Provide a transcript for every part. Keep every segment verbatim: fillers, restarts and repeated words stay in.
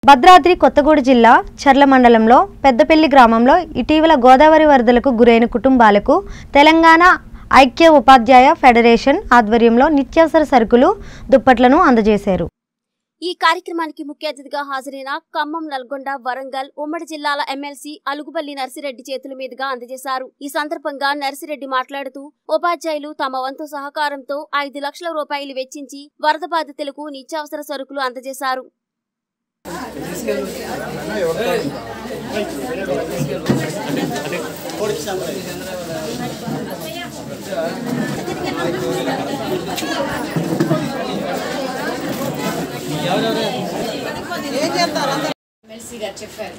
భద్రాద్రి కొత్తగూడ జిల్లా చర్ల మండలంలో పెద్దపల్లి గ్రామంలో ఇటీవల గోదావరి వరదలకు గురైన కుటుంబాలకు తెలంగాణ ఐక్య ఉపాధ్యాయ ఫెడరేషన్ ఆధ్వర్యంలో నిత్యావసర సరుకులు దుప్పట్లను అందజేశారు। ఈ కార్యక్రమానికి ముఖ్య అతిథిగా హాజరైన ఖమ్మం, నల్గొండ, వరంగల్ ఉమ్మడి జిల్లాల ఎమ్మెల్సీ అలుగుబల్లి నర్సిరెడ్డి చేతుల మీదుగా అందజేశారు। ఈ సందర్భంగా నర్సిరెడ్డి మాట్లాడుతూ ఉపాధ్యాయులు తమ వంతు సహకారంతో ఐదు లక్షల రూపాయలు వెచ్చించి వరద బాధితులకు నిత్యావసర సరుకులు అందజేశారు। ఎమ్మెల్సీ గారు చెప్పారు,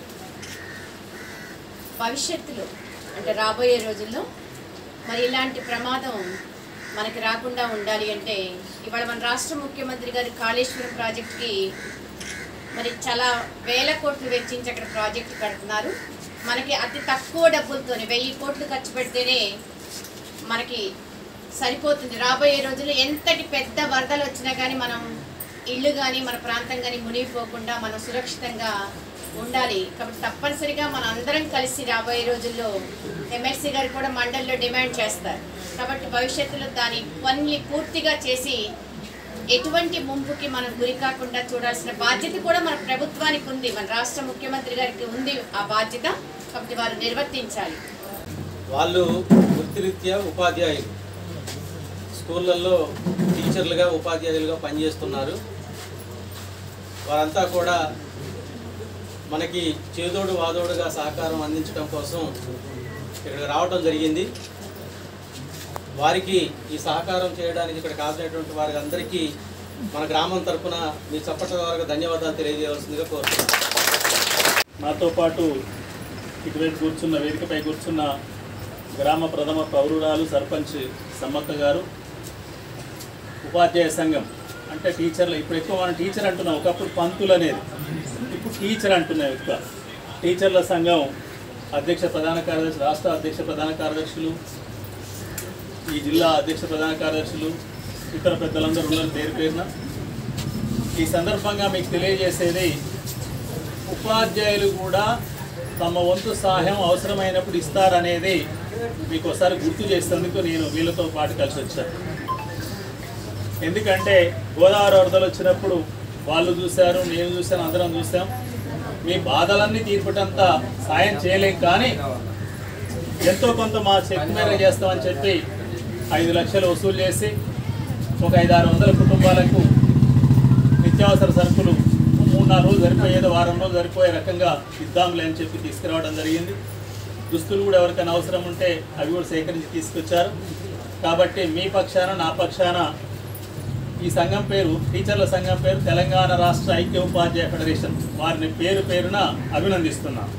భవిష్యత్తులో అంటే రాబోయే రోజుల్లో మరి ఇలాంటి ప్రమాదం మనకి రాకుండా ఉండాలి అంటే ఇవాళ మన రాష్ట్ర ముఖ్యమంత్రి గారు కాళేశ్వరం ప్రాజెక్టుకి మరి చాలా వేల కోట్లు వెచ్చించి అక్కడ ప్రాజెక్టు కడుతున్నారు। మనకి అతి తక్కువ డబ్బులతోనే వెయ్యి కోట్లు ఖర్చు పెడితేనే మనకి సరిపోతుంది। రాబోయే రోజుల్లో ఎంతటి పెద్ద వరదలు వచ్చినా కానీ మనం ఇళ్ళు కానీ మన ప్రాంతం కానీ మునిగిపోకుండా మనం సురక్షితంగా ఉండాలి। కాబట్టి తప్పనిసరిగా మనం అందరం కలిసి రాబోయే రోజుల్లో ఎమ్మెల్సీ గారు కూడా మండలిలో డిమాండ్ చేస్తారు। కాబట్టి భవిష్యత్తులో దాని పని పూర్తిగా చేసి ఎటువంటి ముంపుకి మనం గురి కాకుండా చూడాల్సిన బాధ్యత కూడా మన ప్రభుత్వానికి ఉంది, మన రాష్ట్ర ముఖ్యమంత్రి గారికి ఉంది ఆ బాధ్యత। కాబట్టి వారు నిర్వర్తించాలి। వాళ్ళు వృత్తిరీత్యా ఉపాధ్యాయులు, స్కూళ్ళల్లో టీచర్లుగా ఉపాధ్యాయులుగా పనిచేస్తున్నారు। వారంతా కూడా మనకి చేదోడు వాదోడుగా సహకారం అందించడం కోసం ఇక్కడికి రావడం జరిగింది। వారికి ఈ సహకారం చేయడానికి ఇక్కడ కావాల్సినటువంటి వారికి అందరికీ మన గ్రామం తరఫున మీ చప్పట్ల ద్వారా ధన్యవాదాలు తెలియజేయవలసిందిగా కోరుతున్నాను। నాతో పాటు ఇటువైపు కూర్చున్న వేదికపై కూర్చున్న గ్రామ ప్రథమ పౌరురాలు సర్పంచ్ సమ్మక్క గారు, ఉపాధ్యాయ సంఘం అంటే టీచర్లు, ఇప్పుడు ఎక్కువ మనం టీచర్ అంటున్నాం, ఒకప్పుడు పంతులు అనేది, ఇప్పుడు టీచర్ అంటున్నాం ఎక్కువ। టీచర్ల సంఘం అధ్యక్ష ప్రధాన కార్యదర్శి, రాష్ట్ర అధ్యక్ష ప్రధాన కార్యదర్శులు, ఈ జిల్లా అధ్యక్ష ప్రధాన కార్యదర్శులు, ఇతర పెద్దలందరూ ఉన్నారు పేరు పేరున। ఈ సందర్భంగా మీకు తెలియజేసేది, ఉపాధ్యాయులు కూడా తమ వంతు సహాయం అవసరమైనప్పుడు ఇస్తారనేది మీకు ఒకసారి గుర్తు చేసేందుకు నేను వీళ్ళతో పాటు కలిసి వచ్చాను। ఎందుకంటే గోదావరి వరదలు వచ్చినప్పుడు వాళ్ళు చూశారు, నేను చూశాను, అందరం చూసాం। మీ బాధలన్నీ తీర్పటంతా సాయం చేయలేం, కానీ ఎంతో కొంత మా శక్తి మేర చేస్తామని చెప్పి ఐదు లక్షలు వసూలు చేసి ఒక ఐదు ఆరు వందల కుటుంబాలకు నిత్యావసర సరుకులు మూడు నాలుగు రోజులు సరిపోయేదో వారం రోజులు సరిపోయే రకంగా ఇద్దాంలే అని చెప్పి తీసుకురావడం జరిగింది। దుస్తులు కూడా ఎవరికైనా అవసరం ఉంటే అవి కూడా సేకరించి తీసుకొచ్చారు। కాబట్టి మీ పక్షాన నా పక్షాన ఈ సంఘం పేరు, టీచర్ల సంఘం పేరు తెలంగాణ రాష్ట్ర ఐక్య ఉపాధ్యాయ ఫెడరేషన్, వారిని పేరు పేరున అభినందిస్తున్నాను।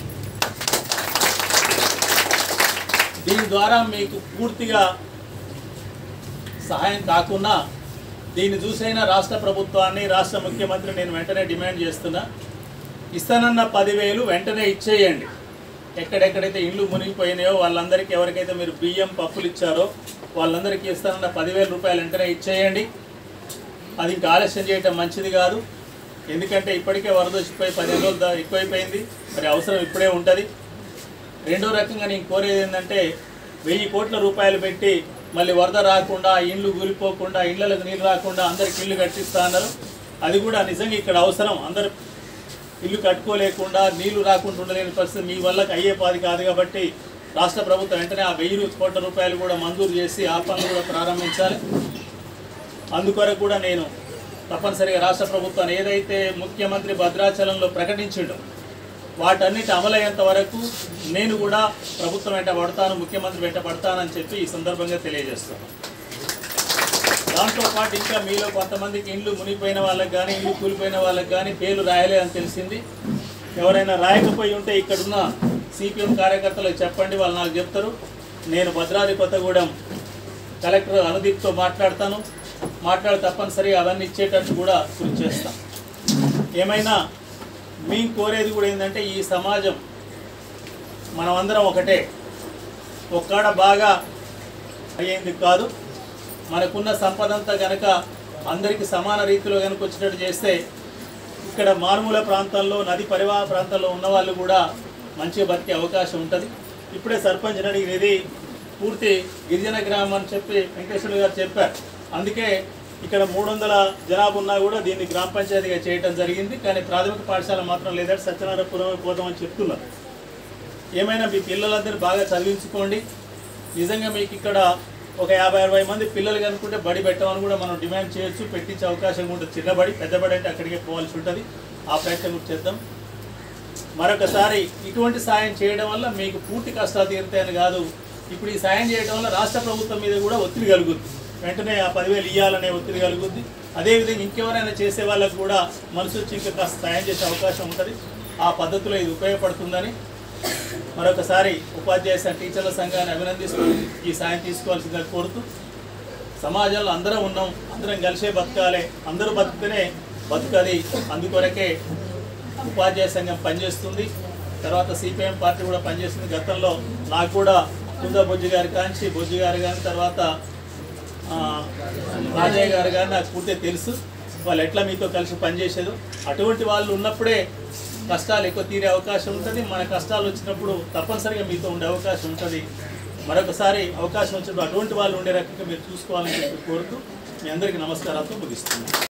దీని ద్వారా మీకు పూర్తిగా సహాయం కాకుండా దీన్ని చూసైనా రాష్ట్ర ప్రభుత్వాన్ని, రాష్ట్ర ముఖ్యమంత్రి నేను వెంటనే డిమాండ్ చేస్తున్నా, ఇస్తానన్న పదివేలు వెంటనే ఇచ్చేయండి। ఎక్కడెక్కడైతే ఇండ్లు మునిగిపోయినాయో వాళ్ళందరికీ, ఎవరికైతే మీరు బియ్యం పప్పులు ఇచ్చారో వాళ్ళందరికీ ఇస్తానన్న పదివేల రూపాయలు వెంటనే ఇచ్చేయండి। అది ఇంకా ఆలస్యం చేయటం మంచిది కాదు, ఎందుకంటే ఇప్పటికే వరద వచ్చిపోయి పదిహేను రోజులు ఎక్కువైపోయింది, మరి అవసరం ఇప్పుడే ఉంటుంది। రెండో రకంగా నేను కోరేది ఏంటంటే, వెయ్యి కోట్ల రూపాయలు పెట్టి మళ్ళీ వరద రాకుండా, ఇండ్లు కూలిపోకుండా, ఇళ్లకు నీళ్ళు రాకుండా అందరికి ఇల్లు కట్టిస్తా అన్నారు, అది కూడా నిజంగా ఇక్కడ అవసరం। అందరు ఇల్లు కట్టుకోలేకుండా, నీళ్లు రాకుండా ఉండలేని పరిస్థితి మీ వల్ల అయ్యే పాది కాదు। కాబట్టి రాష్ట్ర ప్రభుత్వం వెంటనే ఆ వెయ్యి కోట్ల రూపాయలు కూడా మంజూరు చేసి ఆ పనులు కూడా ప్రారంభించాలి। అందుకొరకు కూడా నేను తప్పనిసరిగా రాష్ట్ర ప్రభుత్వాన్ని ఏదైతే ముఖ్యమంత్రి భద్రాచలంలో ప్రకటించిండో వాటన్నిటి అమలయ్యేంత వరకు నేను కూడా ప్రభుత్వం వెంట పడతాను, ముఖ్యమంత్రి వెంట పడతానని చెప్పి ఈ సందర్భంగా తెలియజేస్తాను। దాంతోపాటు ఇంకా మీలో కొంతమందికి ఇండ్లు మునిగిపోయిన వాళ్ళకి కానీ, ఇండ్లు కూలిపోయిన వాళ్ళకి కానీ పేర్లు రాయలేదని తెలిసింది। ఎవరైనా రాయకపోయి ఉంటే ఇక్కడున్న సిపిఎం కార్యకర్తలకు చెప్పండి, వాళ్ళు నాకు చెప్తారు। నేను భద్రాద్రి కొత్తగూడెం కలెక్టర్ అనుదీప్తో మాట్లాడతాను, మాట్లాడి తప్పనిసరిగా అవన్నీ ఇచ్చేటట్టు కూడా కృషి చేస్తాం। ఏమైనా మేము కోరేది కూడా ఏంటంటే, ఈ సమాజం మనమందరం ఒకటే, ఒక్కడ బాగా అయ్యేందుకు కాదు, మనకున్న సంపద అంతా కనుక అందరికీ సమాన రీతిలో కనుక వచ్చేటట్టు చేస్తే ఇక్కడ మారుమూల ప్రాంతాల్లో నది పరివాహ ప్రాంతాల్లో ఉన్న వాళ్ళు కూడా మంచిగా బతికే అవకాశం ఉంటుంది. ఇప్పుడే సర్పంచ్ అడిగిన ఇది పూర్తి గిరిజన గ్రామం అని చెప్పి వెంకటేశ్వర గారు చెప్పారు. అందుకే ఇక్కడ మూడు వందల జనాభా ఉన్నా కూడా దీన్ని గ్రామ పంచాయతీగా చేయడం జరిగింది. కానీ ప్రాథమిక పాఠశాల మాత్రం లేదంటే సత్యనారాయణపురం పోదామని చెప్తున్నారు. ఏమైనా మీ పిల్లలందరూ బాగా చదివించుకోండి. నిజంగా మీకు ఇక్కడ ఒక యాభై అరవై మంది పిల్లలు కనుకుంటే బడి పెట్టమని కూడా మనం డిమాండ్ చేయొచ్చు, పెట్టించే అవకాశం ఉంటుంది. చిన్న బడి పెద్ద బడి అంటే అక్కడికే పోవాల్సి ఉంటుంది. ఆ ప్రయత్నం కూడా చేద్దాం. మరొకసారి ఇటువంటి సాయం చేయడం వల్ల మీకు పూర్తి కష్టాలు తీరుతాయని కాదు, ఇప్పుడు ఈ సాయం చేయడం వల్ల రాష్ట్ర ప్రభుత్వం మీద కూడా ఒత్తిడి కలుగుద్ది. వెంటనే ఆ పదివేలు ఇవ్వాలనే ఒత్తిడి కలుగుద్ది. అదేవిధంగా ఇంకెవరైనా చేసే వాళ్ళకు కూడా మనసు వచ్చి ఇంకా కాస్త సాయం చేసే అవకాశం ఉంటుంది. ఆ పద్ధతిలో ఇది ఉపయోగపడుతుందని మరొకసారి ఉపాధ్యాయ టీచర్ల సంఘాన్ని అభినందిస్తూ ఈ సాయం తీసుకోవాల్సిందిగా కోరుతూ, సమాజంలో అందరం ఉన్నాం, అందరం కలిసే బతకాలి, అందరూ బతికితేనే బతుకది. అందుకొరకే ఉపాధ్యాయ సంఘం పనిచేస్తుంది. తర్వాత సిపిఎం పార్టీ కూడా పనిచేస్తుంది. గతంలో నాకు కూడా కుందా బొజ్జు గారి కాంచి బొజ్జు గారు కానీ తర్వాత రాజయ్య గారు కానీ నాకు పూర్తిగా తెలుసు. వాళ్ళు ఎట్లా మీతో కలిసి పనిచేసేదో, అటువంటి వాళ్ళు ఉన్నప్పుడే కష్టాలు ఎక్కువ తీరే అవకాశం ఉంటుంది. మన కష్టాలు వచ్చినప్పుడు తప్పనిసరిగా మీతో ఉండే అవకాశం ఉంటుంది. మరొకసారి అవకాశం వచ్చినప్పుడు అటువంటి వాళ్ళు ఉండే రకంగా మీరు చూసుకోవాలని చెప్పి కోరుతూ మీ అందరికీ నమస్కారాలతో ముగిస్తున్నాను.